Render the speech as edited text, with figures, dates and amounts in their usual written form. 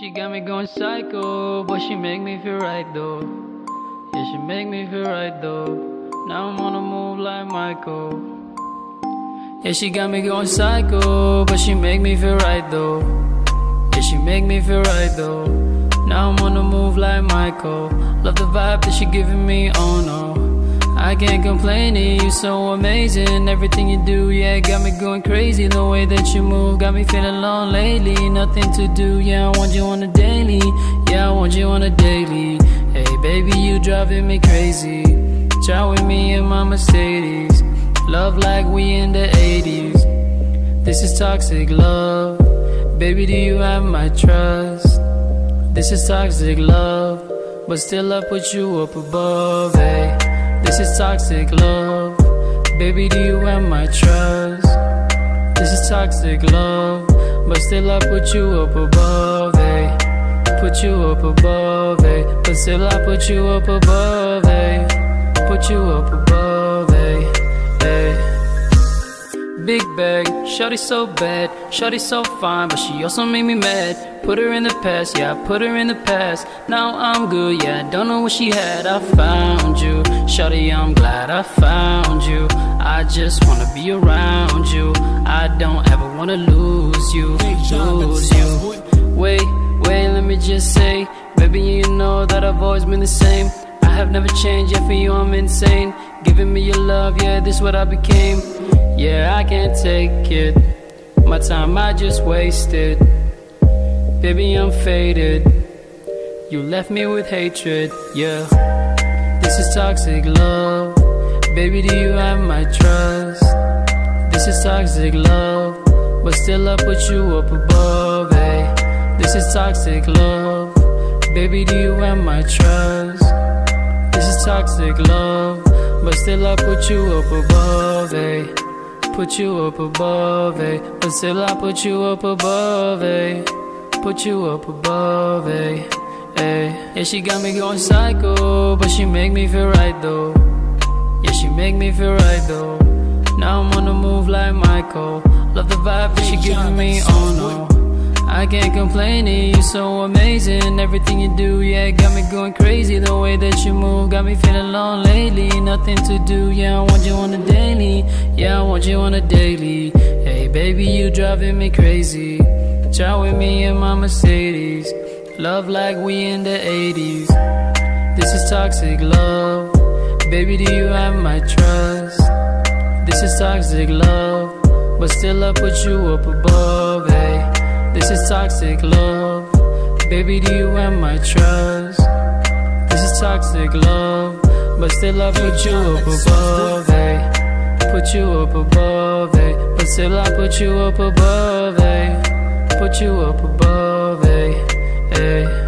She got me going psycho, but she make me feel right though. Yeah, she make me feel right though. Now I'm on the move like Michael. Yeah, she got me going psycho, but she make me feel right though. Yeah, she make me feel right though. Now I'm on the move like Michael. Love the vibe that she giving me, oh no. I can't complain, you so amazing. Everything you do, yeah, got me going crazy. The way that you move got me feeling alone lately. Nothing to do, yeah, I want you on a daily. Yeah, I want you on a daily. Hey baby, you driving me crazy. Try with me in my Mercedes. Love like we in the 80s. This is toxic love. Baby, do you have my trust? This is toxic love, but still I put you up above, hey. This is toxic love. Baby, do you have my trust? This is toxic love, but still I put you up above, hey. Put you up above, hey. But still I put you up above, hey. Put you up above, hey, hey. Big bag, shawty so bad, shawty so fine, but she also made me mad. Put her in the past, yeah, I put her in the past. Now I'm good, yeah, I don't know what she had. I found you, shawty, I'm glad I found you. I just wanna be around you. I don't ever wanna lose you, lose you. Wait, let me just say, baby, you know that I've always been the same. I have never changed, yeah, for you I'm insane. Giving me your love, yeah, this what I became. Yeah, I can't take it. My time I just wasted. Baby, I'm faded. You left me with hatred, yeah. This is toxic love. Baby, do you have my trust? This is toxic love, but still I put you up above, hey. This is toxic love. Baby, do you have my trust? This is toxic love, but still I put you up above, hey. Put you up above, eh? But still I put you up above, eh? Put you up above, eh? Yeah, she got me going psycho, but she make me feel right though. Yeah, she make me feel right though. Now I'm on the move like Michael. Love the vibe that she giving me, oh no. I can't complain, you so amazing. Everything you do, yeah, got me going crazy. The way that you move got me feeling alone lately. Nothing to do, yeah, I want you on a daily. Yeah, I want you on a daily. Hey baby, you driving me crazy. Try with me in my Mercedes. Love like we in the 80s. This is toxic love. Baby, do you have my trust? This is toxic love, but still I put you up above, hey. This is toxic love. Baby, do you have my trust? This is toxic love, but still I put you up above, hey. Put you up above, hey. But still I put you up above, hey. Put you up above, hey, hey.